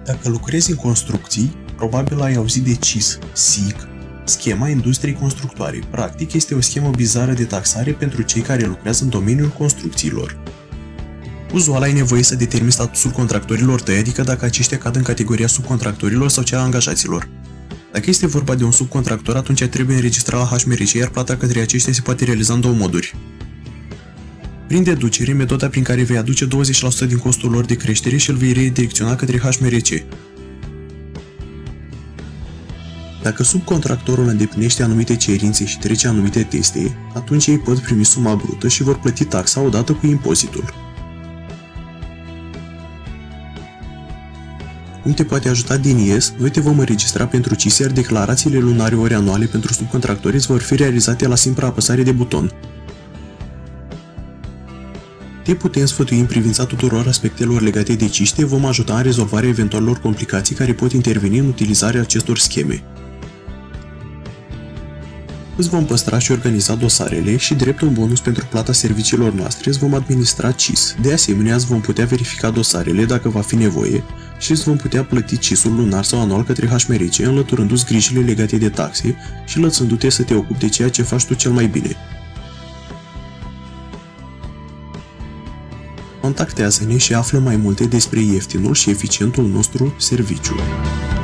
Dacă lucrezi în construcții, probabil ai auzit de CIS, SIC, schema industriei constructoare. Practic, este o schemă bizară de taxare pentru cei care lucrează în domeniul construcțiilor. Uzual ai nevoie să determini statusul contractorilor tăi, adică dacă aceștia cad în categoria subcontractorilor sau cea a angajaților. Dacă este vorba de un subcontractor, atunci trebuie înregistrat la HMRC, iar plata către aceștia se poate realiza în două moduri. Prin deducere, metoda prin care vei aduce 20% din costul lor de creștere și îl vei redirecționa către HMRC. Dacă subcontractorul îndeplinește anumite cerințe și trece anumite teste, atunci ei pot primi suma brută și vor plăti taxa odată cu impozitul. Cum te poate ajuta DNS? Noi te vom înregistra pentru CIS, iar declarațiile lunare ori anuale pentru subcontractori vor fi realizate la simpla apăsare de buton. Te putem sfătui în privința tuturor aspectelor legate de CIS, te vom ajuta în rezolvarea eventualelor complicații care pot interveni în utilizarea acestor scheme. Îți vom păstra și organiza dosarele și, drept un bonus pentru plata serviciilor noastre, îți vom administra CIS. De asemenea, îți vom putea verifica dosarele dacă va fi nevoie și îți vom putea plăti CIS-ul lunar sau anual către HMRC, înlăturându-ți grijile legate de taxe și lăsându-te să te ocupi de ceea ce faci tu cel mai bine. Contactează-ne și află mai multe despre ieftinul și eficientul nostru serviciu.